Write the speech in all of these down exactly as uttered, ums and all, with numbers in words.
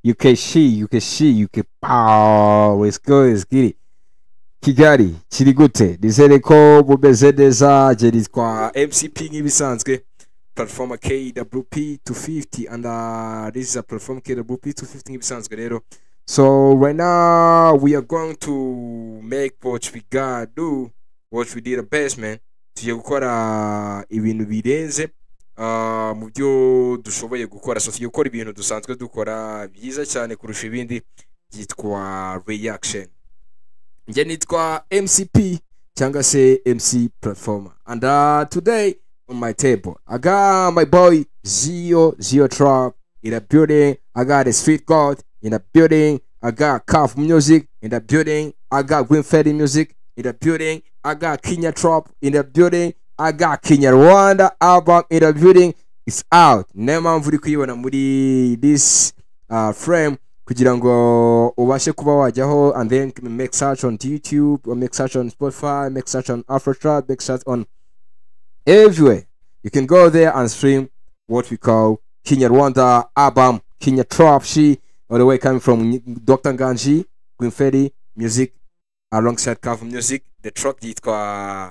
You can see, you can see, you can pow. Let's go, let's get it. Kigali, kiri gute? Nizere ko bumeze neza. Je nitwa M C P nk'ibisanzwe. Platform K W P two fifty and uh, this is a platform K W P two fifty nk'ibisanzwe rero. So right now we are going to make what we gotta do, what we did the best, man. Tugiye gukora ibintu birenze uh, mu byo dushoboye gukora. So tugiye gukora ibintu dusanzwe dukora byiza cyane kurusha ibindi, byitwa reaction. Nje nitwa M C P cyangwa se M C Platformer. And uh, today on my table I got my boy Zio Zio Trap in the building. I got the Street God in the building. I got Cuff Music in the building. I got Winfrey Music in the building. I got Kenya Trap in the building. I got Kenya Rwanda album in the building. It's out. Nema mvuri kuyibona muri this uh, frame kugira ngo ubashe kuba wajyaho and then make search on YouTube or make search on Spotify, make search on Afrotrap, make search on everywhere. You can go there and stream what we call Kenya Rwanda album, Kenya Trap. She all the way coming from Doctor Nganji, Winfrey Music alongside Cuff Music. The track yitwa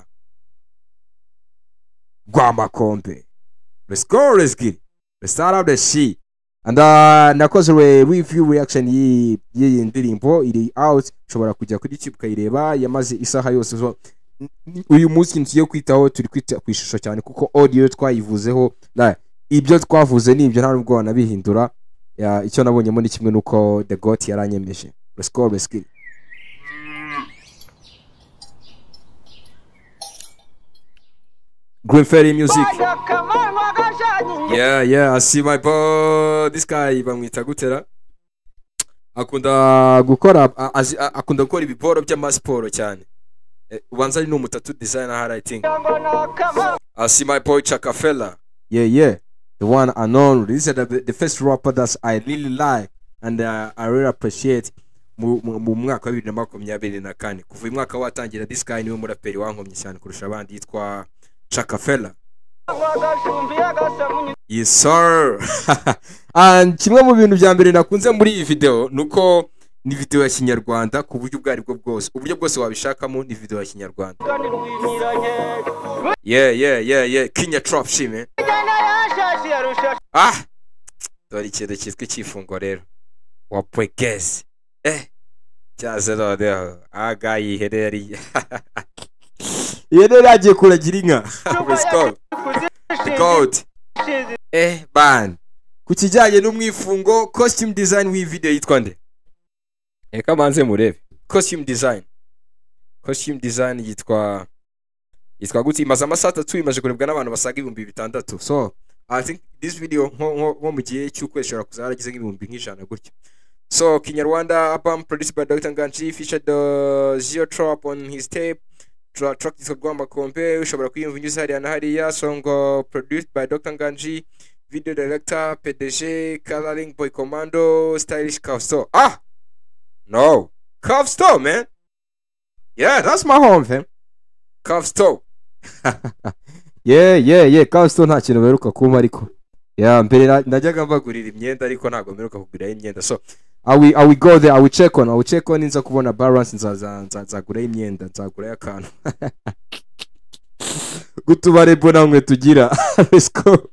Gwamba Kombe. Let's go, let's get it. Let's start up the shit. And uh, nakoze review reaction yi yi ndirimbo iri out, ushobora kujya kuri YouTube kayireba, yamaze isaha yose. So uyu munsi ngiye kwitaho, turi kwita ku ishusho cyane kuko audio twayivuzeho, na ibyo twavuze ni ibyo nta nubwo wanabihindura. Icyo nabonyemo ni kimwe nuko The Goat yaranyemeje. Let's go, let's get it. Winfrey Music. Yeah, yeah, I see my boy. This guy bamwita gutera. Akunda gukora akunda gukora ibiboro by'amasiporo cyane. Ubanza ari n'umutatu designer hard I think. I see my boy Chakafella. Yeah, yeah. The one unknown. This is the, the first rapper that I really like and uh, I really appreciate mu mwaka wa bibiri na makumyabiri na kane. Kuva umwaka watangira this guy niwe muraperi wankomye cyane kurusha abandi, yitwa Chakafella. Yes sir. And kimwe mu bintu bya mbere nakunze muri iyi video nuko ni video ya Kinyarwanda ku buryo bwari bwo bwose, uburyo bwose wabishakamo ni video ya Kinyarwanda. Yeah yeah yeah yeah Kenya Trap shit man. Ah dore ikintu cyitwa ikifungo rero wapwekeze eh cyaze rero aga yihereri yene agiye kuragira inka. Let's go. The Goat. Eh ban ku kijyanye n'umwifungo costume design w'iyi video yitwa nde? Eka manze murebe costume design costume design yitwa yitwa guti imaze amasaha atatu imaze kurebwa n'abantu basaga ibihumbi bitandatu. So I think this video nko mu gihe cy'ukweshora kuzaragize nk'ibihumbi nk'ijana gutyo. So Kenya Rwanda album produced by Doctor Nganji featured the Zio Trap on his tape. Track track is Gwamba Kombe, ushobora kwiyumva unyuze hariya na hariya. Song produced by Doctor Nganji, video director P D G Coloring Boy Commando, stylish Cuff Store. Ah no, Cuff Store man. Yeah, that's my home fam. Cuff Store. Yeah yeah yeah Cuff Store nta kintu beruka kuma ariko. Yeah, mbere najyaga mbagurira imyenda ariko ntago meruka kugura imyenda. So I will, I will go there, I will check on, I will check on inza kubona balance nzaza nzagura imyenda, nzagura yakana. Gutubare bona mwe tugira. Let's go.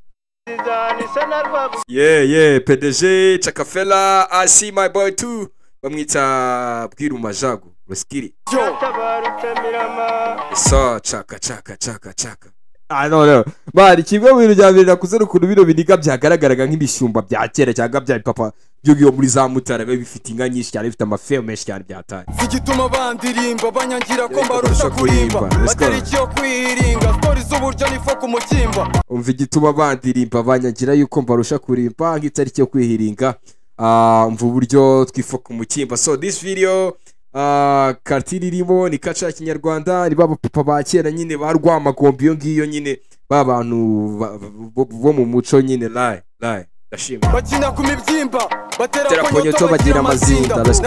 Yeah, yeah, P D G Chakafella, I see my boy too. Bamwita Bwiru Majagu. Let's get it. So chaka chaka chaka chaka. I don't know. Bari kimwe mu bintu bya mbere nakuze n'ukuntu bino biniga byagaragaraga nk'ibishyumba bya kera cyangwa bya papa byo muri za Mutara biba bifite inka nyinshi cyane, bifite amafeo menshi cyane byataye. Zigituma bandirimba banyangira ko mbarusha kurimba batari cyo kwiringa stories z'uburyo nifo ku mukimba. Umva igituma bandirimba banyangira yuko mbarusha kurimba nk'itari cyo kwihiringa. Ah umva uburyo twifo ku mukimba. So this video Uh, kartiri irimo ni kaca ya Kinyarwanda, ni baba papa ba kera nyine barwama kombi yo ngiyo nyine babantu bo mu muco nyine live live ndashimye bakina ku mibyimba batera konyoto bagira amazinda. Let's go.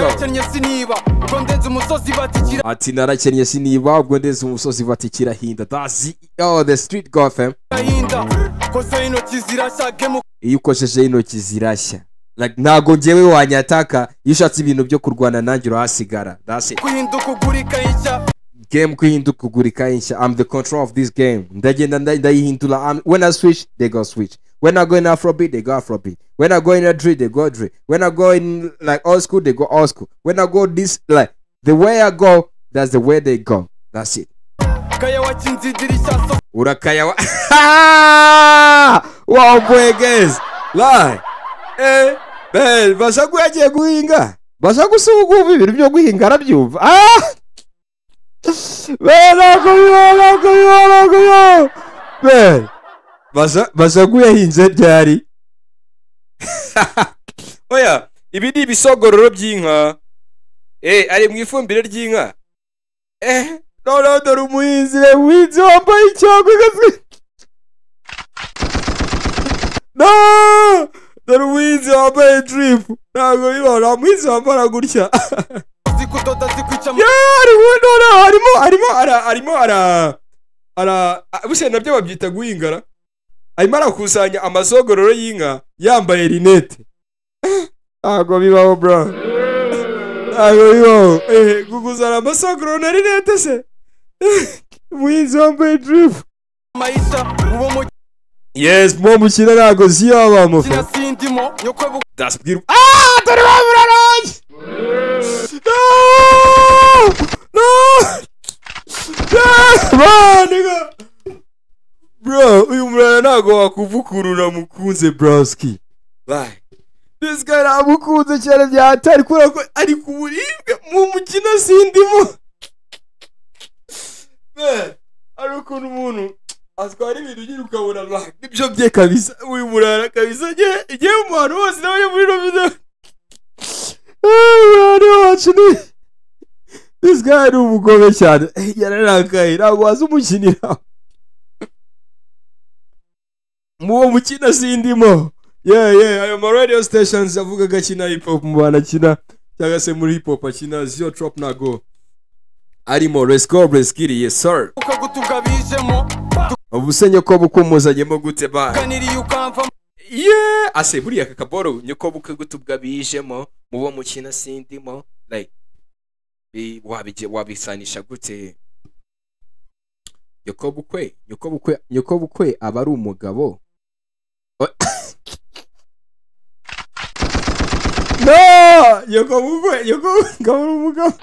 Ati narakennye siniba ubwo ndeze umusozi batikira hinda. That's oh the Street God fam. Iyo ukojeje intoki zirashya like ntago njyewe wanyataka iyo ushatse ibintu byo kurwana nanjye urahasigara. That's it. kuhinduka ugurika insha Game kuhinduka ugurika insha. I'm the control of this game. Ndagenda ndayihindura. When I switch they go switch. When I go in Afrobeat they go Afrobeat. When I go in a drill they go drill. When I go in like old school they go old school. When I go this like the way I go that's the way they go. That's it. kaya wakinze idirisha so Urakaya wa wow boy guys lie eh ben bashaku yagiye guhinga bashaku suguva ibintu byo guhinga arabyumva ah bena ko yora ko yora ko yo ben basa bashaku yahinze ryari oya ibi ni ibisogororo by'inka eh ari mu ifumbire ry'inka eh no no dore umuhinzi umuhinzi wambaye icyago gazwe no dore umuhinzi wambaye drip ntabwo bibona umuhinzi wambara gutya zikudoda zikwica yari no harimo harimo ara arimo ara ara buse nabyo babyita guhingara arimo arakusanya amasogororo y'inka yambaye rinete ntabwo bibaho bro ntabwo bibaho eh guguzana amasogororo na rinete se umuhinzi wambaye drip maisha uwo mu yes mo mukina ntago siyo abamo sindimo nyokwe bu that's beautiful ah dore bamuraranye no no man nigga bro uyu murara ntago wakuvukurura mukunze broski bye this guy namukunze cyane byatari kura ko ari kuburibwe mu mukina sindimo man ari ukuntu umuntu atwara ibintu ugira ukabona like nibyo bye kabisa uyu murara kabisa nge igihe umuntu wose nawe muri no video ah watch ni this guy ni umugome cyane yararakaye ntabwo waza umukinira mu mukina sindimo yeah yeah ayo ma radio stations avuga gakina hip hop mu bana kina cyangwa se muri hip hop akina zio trop nago arimo resco breskiri yes sir ukagutugabijemo ubusenye ko bukumuzanyemo gute ba kaniri ukamva yeah ase buriya kakaboro nyoko bukagutubwabijemo mubo mukina sindimo like bi wabije wabisanisha gute nyoko bukwe nyoko bukwe nyoko bukwe aba ari umugabo no nyoko bukwe nyoko ngabura umugabo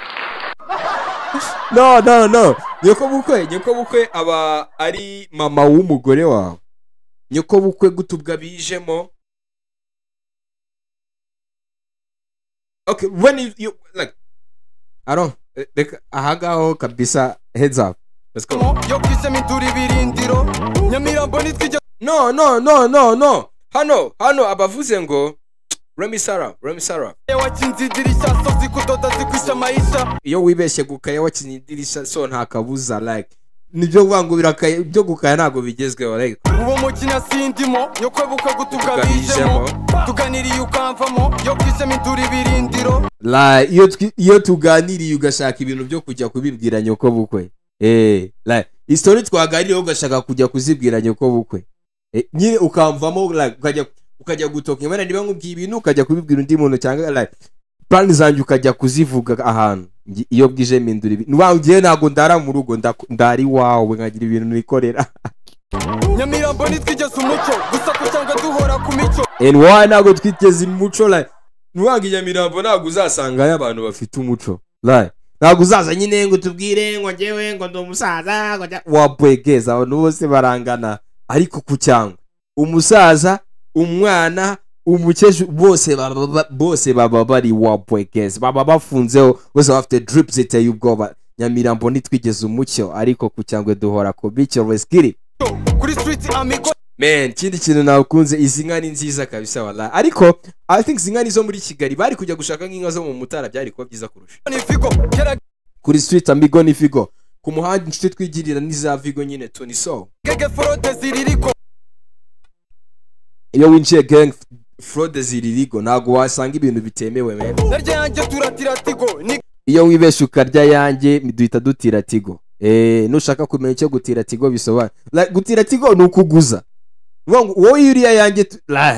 no no no nyoko bukwe nyoko bukwe aba ari mama w'umugore wawe nyoko bukwe gutubwa bijemo okay when you, you like I don't like ahagaho kabisa heads up let's go yo kwise mituri birindiro nyamirambo nitwije no no no no no hano hano abavuze ngo Remy Sara Remy Sara wakinze idirisha so zikudoda zikwica maisha iyo wibeshye gukaya wakinye idirisha so nta kabuza like nibyo wangu birakaye byo gukaya ntago bigezweho like uwo mukina sindimo nyokwe bukagutugabijemo tuganiriye ukamvamo yo kwise mituri birindiro la iyo iyo tuganiriye ugashaka ibintu byo kujya kubibwira nyoko bukwe eh like history twaganiriye ugashaka kujya kuzibwira nyoko bukwe eh nyine ukamvamo like ukajya ukajya gutoka imana niba nkubwiye ibintu ukajya kubibwira undi muntu cyangwa like plan zanjye ukajya kuzivuga ahantu iyo bwije mindura ibi nwangiye nago ndara mu rugo ndari wawe nkagira ibintu nikorera nyamirambo nitwigeze umuco gusa kucyanga duhora ku mico and why nago twiteze umuco like nwangiye nyamirambo nago uzasanga y'abantu bafite umuco like nago uzaza nyine ngo tubwire ngo ngewe ngo ndo umusaza ngo wabwegeza abantu bose barangana ariko kucyanga umusaza umwana umukeshu bose baba bose baba bari wabwegeza baba bafunzeho bose bafite drip ziteye ubwoba nyamirambo nitwigeze umucyo ariko kucyangwe duhora ko bicho reskiri kuri street amigo man kindi kintu nakunze izi nka ni nziza kabisa wala ariko I think zinga nizo muri Kigali bari kujya gushaka nk'inka zo mu Mutara byari kuba byiza kurusha kuri street amigo ni figo ku muhanda inshuti twigirira niza vigo nyine Tony so gege fraude ziririko iyo winjiye gang fraude ziririgo nago wasanga ibintu bitemewe me narya yanjye turatira tigo iyo wibeshe ukarya yanjye duhita dutira tigo eh nushaka kumenya icyo gutira tigo bisobanura like gutira tigo ni ukuguza wowe yuriya yanjye la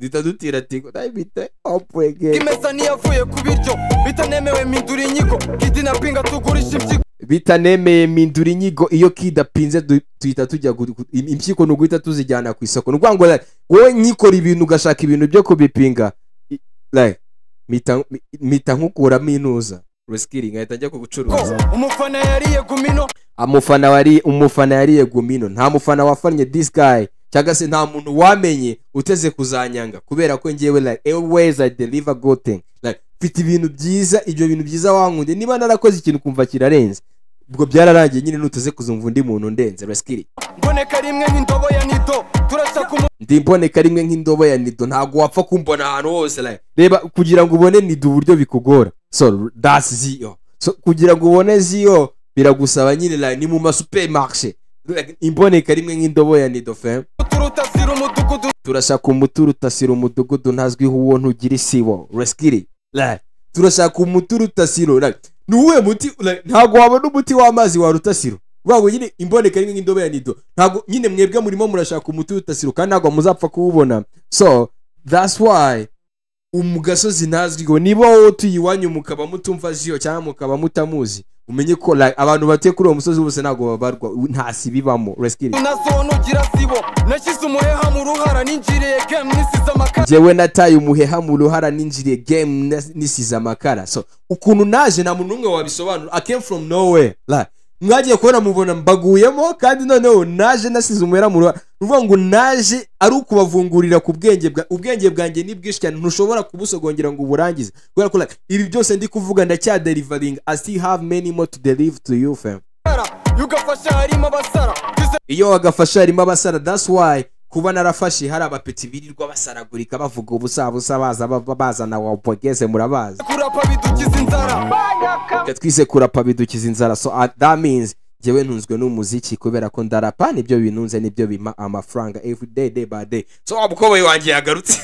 ditadutira tiko dayibite opwege imesa niyavuye ku biryo bitanemewe mindura inyigo kidinapinga tugurisha impyiko bitanemeye mindura inyigo iyo kidapinze tuhita tujya impyiko no guhita tuzijyana ku isoko nuvuga ngo wowe nyikora ibintu ugashaka ibintu byo kubipinga like mita mita nkukuramo inuza reskilling ahita ajya kugucuruza umufana yariye gumino amufana wari umufana yariye gumino nta mufana wafanye this guy cyangwa se nta muntu wamenye uteze kuzanyanga kubera ko ngewe like always I deliver good thing like mfite ibintu byiza ibyo bintu byiza wankunde niba narakoze ikintu kumva kirarenze ubwo byararangiye nyine nuteze kuzumva undi muntu ndenze reskilling mboneka rimwe nk'indobo ya nido turashaka ndi mboneka rimwe nk'indobo ya nido ntago wapfa kumbona ahantu hose like reba kugira ngo ubone nido uburyo bikugora so that's zio so kugira ngo ubone zio biragusaba nyine like ni mu ma supermarché like imboneka rimwe nk'indobo ya nido fam turutasira umudugudu turashaka umuturu utasira umudugudu ntazwiho uwo ntugira isibo reskilling like turashaka umuturu utasiro like nuwe muti like ntago wabona umuti w'amazi wa rutasiro bago nyine imboneka rimwe nk'indobo ya nido ntago nyine mwebwe murimo murashaka umuti utasiro kandi ntago muzapfa kuwubona so that's why umugasozi ntazwiho niba wowe tuyiwanyu mukaba mutumva ziyo cyangwa mukaba mutamuzi umenye ko like abantu batiye kuri uwo musozi bose ntago babarwa ntasi bibamo reskilling nazono gira sibo nashize umuheha mu ruhara ninjiriye game nisiza amakara jewe nataye umuheha mu ruhara ninjiriye game nisiza amakara so ukuntu naje na muntu umwe wabisobanura I came from nowhere like mwagiye kubona mubona mbaguyemo kandi noneho naje nasize umuheha mu ruhara uvuga ngo naje ari ukubavungurira ku bwenge bwa ubwenge bwanjye ni bwinshi cyane ntushobora kubusogongera ngo uburangize kubera ko like ibi byose ndi kuvuga ndacya delivering I still have many more to deliver to you fam yugafasha harimo abasara iyo wagafasha harimo abasara that's why kuba narafashe hari abapeti birirwa basaragurika bavuga ubusabusa baza bazana wa pogeze murabaza kurapa bidukiza inzara twise kurapa bidukiza inzara so uh, that means jewe ntunzwe n'umuziki kubera ko ndarapa nibyo binunze nibyo bima amafaranga every day day by day so abukoboye wanjye yagarutse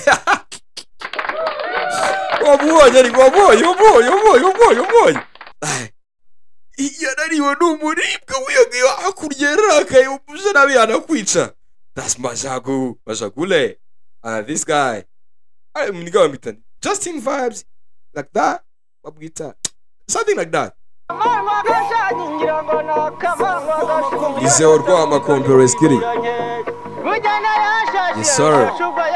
wabonye ari wabonye wabonye wabonye wabonye wabonye yarariwe n'umuribwa wiyogiye akuryerakaye ubuje nabi yanakwica that's Majagu Majagule uh, this guy I mean go mitani Justin vibes like that babwita something like that Izeo rwa amakombe reskilling Yes sir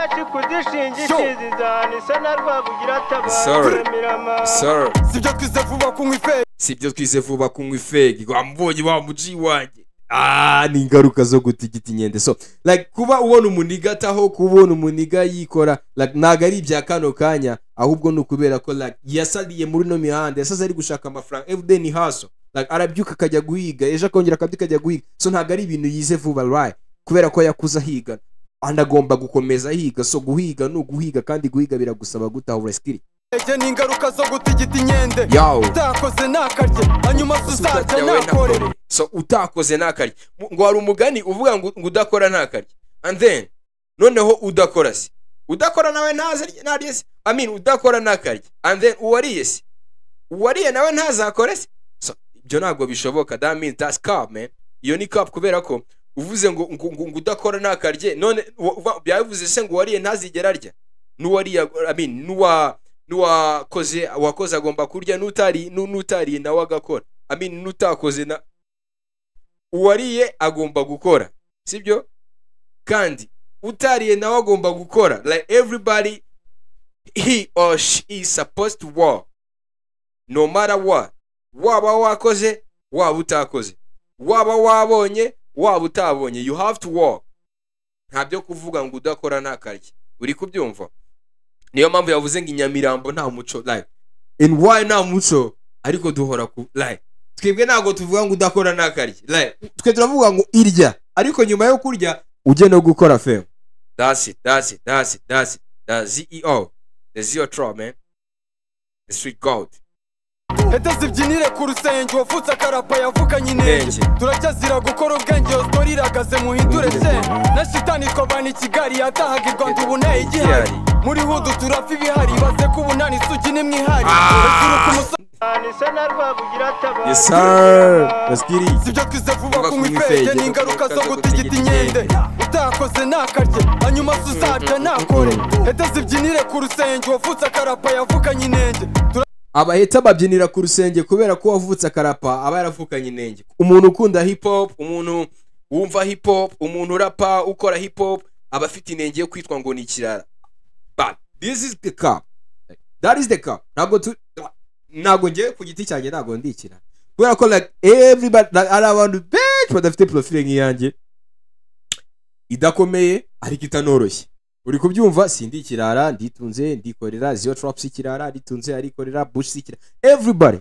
Sir Sir sibyo twize vuba kunywa ifegi sibyo twize vuba kunywa ifegi wambonye wa muji wanjye ah ni ingaruka zo gutigita inyende so like kuba ubona umuniga taho kubona umuniga yikora like naga ari bya kano kanya ahubwo no kubera ko like yasaliye muri no mihanda yasaza ari gushaka amafaranga everyday ni haso like arabyuka kajya guhiga ejo akongera akabyuka kajya guhiga so ntaga ari ibintu yize vuba right kubera ko yakuza higa andagomba gukomeza higa so guhiga no guhiga kandi guhiga biragusaba gutaho reskilling eje ni ingaruka zo gutigita inyende utakoze nakarye hanyuma tuzarya nakore so utakoze nakarye ngo hari umugani uvuga ngo udakora nakarye and then noneho udakora se udakora nawe ntazi nariye se I mean udakora nakarye and then uwariye se uwariye nawe ntazakore se so ibyo ntabwo bishoboka that means that's cap man iyo ni cap kubera ko uvuze ngo ngo udakora nakarye none byavuze se ngo uwariye ntazigera arya n'uwariye I mean nuwa nuwa koze wakoze agomba kurya nutari nutari nawe agakora I mean nutakoze na uwariye agomba gukora sibyo kandi utariye nawe agomba gukora like everybody he or she is supposed to work no matter what waba wakoze waba utakoze waba wabonye waba utabonye you have to work ntabyo kuvuga ngo udakora nakarye uri kubyumva niyo mpamvu yavuze ngo inyamirambo nta muco like in why nta muco ariko duhora ku like twebwe ntago tuvuga ngo udakora nakarye like twe turavuga ngo irya ariko nyuma yo kurya uje no gukora fem that's it that's it that's it that's it the Z E O the zero trap man the street god Ete zibyinire ku rusenge wafutse akarapa yavukanye inenge turacyazira gukora ubwenge yo story iragaze muhindure se na shitani twabana i Kigali yatahaga i Rwanda ubu ntaye igihari muri hudu turapfa ibihari baze ko ubunani sugi nimwe ihari Yes sir, let's get it. Sibyo twize vuba kunywa ifege n'ingaruka zo gutigita inkende utakoze nakarye hanyuma suzarya nakore hete zibyinire ku rusenge wavutse akarapa yavukanye inenge. Abaheta babyinira ku rusenge kubera ko wavutse akarapa aba yaravukanye inenge. Umuntu ukunda hip hop, umuntu wumva hip hop, umuntu rapa ukora hip hop aba afite inenge yo kwitwa ngo ni ikirara. But this is the cup. That is the cup. Nago tu nago ngiye ku giti cyanjye nago ndikira. Kubera ko like everybody like around the bench badafite profile nk'iyanjye idakomeye ariko itanoroshye. Uri kubyumva sindi ikirara nditunze ndikorera Zio Traps ikirara nditunze arikorera Bush ikirara everybody.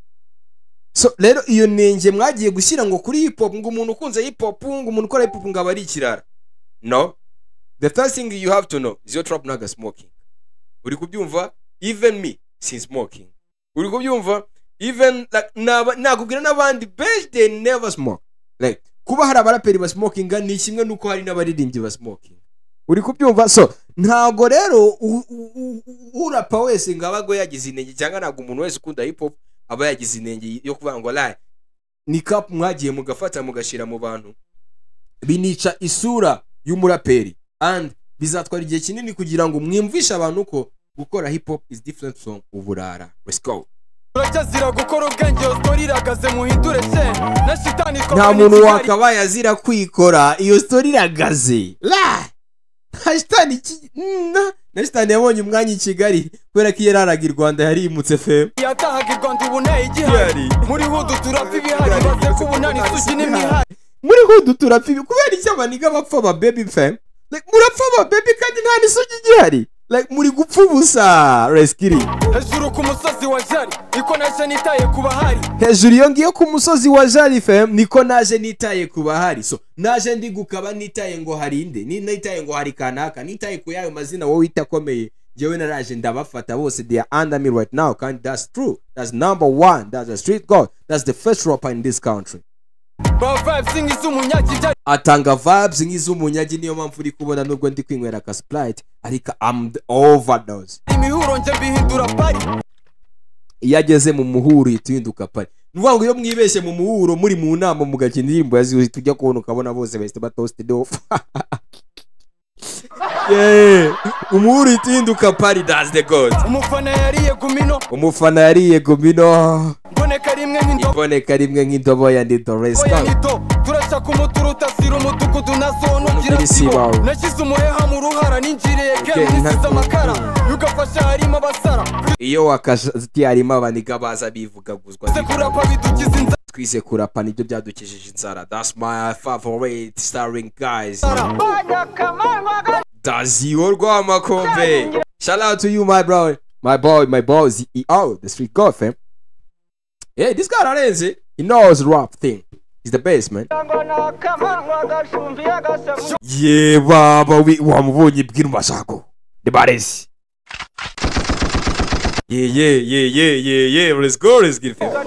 So rero iyo nenge mwagiye gushyira ngo kuri hip hop ngo umuntu ukunze hip hop ngo umuntu ukora hip hop ngo abari ikirara. No. The first thing you have to know Zio Trap naga smoking. Uri kubyumva even me since smoking. Uri kubyumva even like nakubwira n'abandi bench they never smoke. Like kuba hari abaraperi ba smoking ni kimwe nuko hari n'abaririmbyi ba smoking. Uri kubyumva so ntago rero urapa wese ngabago yagize inenge cyangwa nago umuntu wese ukunda hip hop aba yagize inenge yo kuvuga ngo la ni cap mwagiye mugafata mugashira mu bantu binica isura y'umuraperi and bizatwara igihe kinini kugira ngo mwimvisha abantu ko gukora hip hop is different from uburara. Let's go. Uracyazira gukora ubwenge story iragaze muhindure se na shitani ko nta muntu wakabaye azira kwikora iyo story iragaze la hashtag na nashitani yabonye umwanya i Kigali kubera ko yararaga i Rwanda yari imutse F M yatahaga i Rwanda ubuneye igihari muri hudu turapfa ibihari baze kubunani sugi n'imihari muri hudu turapfa kubera icyo abaniga bapfa ba baby fam like murapfa ba baby kandi nta nisugi igihari like muri gupfa ubusa reskiri hejuru ku musozi wa Jari niko naje nitaye kubahari hejuru iyo ngiyo ku musozi wa Jari fam niko naje nitaye kubahari. So naje ndi gukaba nitaye ngo harinde ni nitaye ngo hari kanaka nitaye ku yayo mazina wowe itakomeye jewe naraje ndabafata bose they are under me right now kandi that's true. That's number one. That's a street god. That's the first rapper in this country. Ba vibes nk'izumunyagi atanga vibes nk'izumunyagi niyo mpamvu uri kubona nubwo ndi kwinywera ka Sprite ariko I'm the overdose. Imihuro nje bihindura pari yageze mu muhuro ituhinduka pari. Nuvuga ngo iyo mwibeshye mu muhuro muri mu nama mugakina indirimbo yazi tujya kubona ukabona bose bahise batoasted off. Yeah, umuhuro ituhinduka pari. That's the god. Umufana yariye gumino umufana yariye gumino boneka rimwe nk'indobo boneka rimwe nk'indobo ya Ndito Resco. Turashaka kumuturuta sira umudugudu na zone ugira sibo nashize umuheha mu ruhara ninjiriye game nisize amakara yugafasha harimo abasara iyo wakazati harimo abaniga baza bivugaguzwa kurapa bidukiza inzara twise kurapa nibyo byadukijije inzara. That's my favorite starring guys. Dazio Rwamakombe. Shout out to you my bro, my boy, my boy Z E O, the street god fam. Yeah, this guy aren't he knows rap thing. He's the best man. Yeah, baba we wamubonye bwira masako. The baddest. Yeah, yeah, yeah, yeah, yeah, yeah. Let's go, let's get it.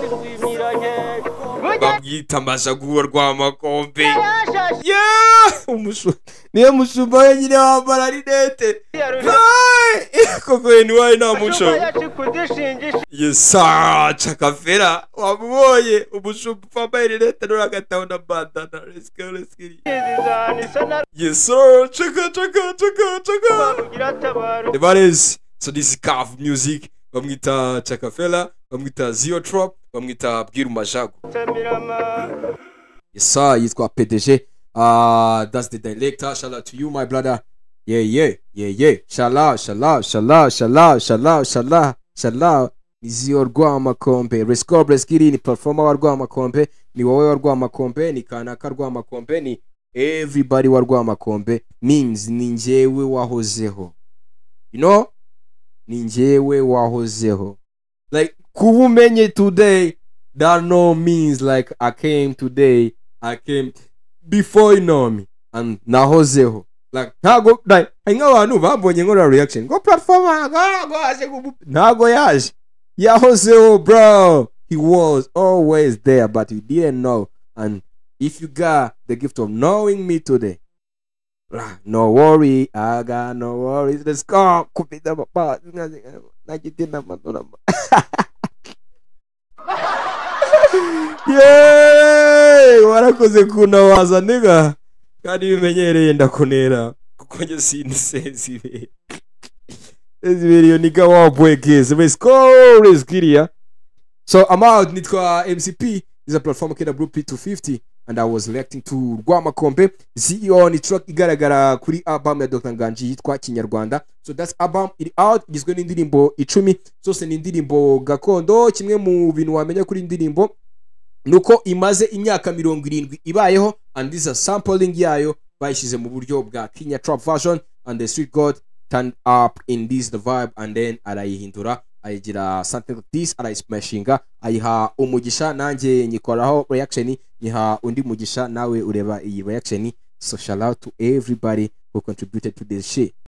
Babwita Mashagu Rwamakombe. Yeah, umushu. Niye mushumba wenyine wambara rinete. Hai, koko ni wayi na musho. Yes sir, Chakafera. Wamubonye umushumba wambaye rinete n'uragatauna bandana. Let's go, let's get it. Yes sir, chaka chaka chaka chaka. The baddest. So this is Kav music. Bamwita Chakafela, bamwita Zio Trap, bamwita Bwiru Mashagu. Yes sir, yitwa P D G. Uh, that's the director. Shout out to you my brother. Yeah yeah yeah yeah. Shala shala shala shala shala shala shala. Zio Rwamakombe. Resco Breskiri ni performer wa Rwamakombe, ni wowe wa Rwamakombe, ni kanaka Rwamakombe, ni everybody wa Rwamakombe. Means ni njyewe wahozeho. You know? Ni njyewe wahozeho. Like kubumenye today, that no means like I came today, I came before you know me and nahozeho. Like ntago like inga abantu bambonye nkora reaction go platform go go aje ntago yaje yahozeho bro. He was always there but you didn't know, and if you got the gift of knowing me today, no worry, I got no worries. Let's go. Yeee warakoze kunawaza nigga kandi bimenyereye ndakonera kuko njye sindi sensible ezibere yo nigga wa boy kids let's go let's get here. So I'm out nitwa M C P is a platform kenda group P two fifty and I was reacting to Rwamakombe C E O ni track igaragara kuri album ya Doctor Nganji yitwa Kinyarwanda. So that's album it out igizwe n'indirimbo icumi zose ni indirimbo gakondo. Kimwe mu bintu wamenya kuri indirimbo nuko imaze imyaka mirongo irindwi ibayeho and this is a sampling yayo bayishize mu buryo bwa Kenya trap version and the street god turned up in this the vibe and then arayihindura ayigira something like this arayismashinga ayiha umugisha nanjye nyikoraho reaction nyiha undi mugisha nawe ureba iyi reaction. So shout out to everybody who contributed to this shit.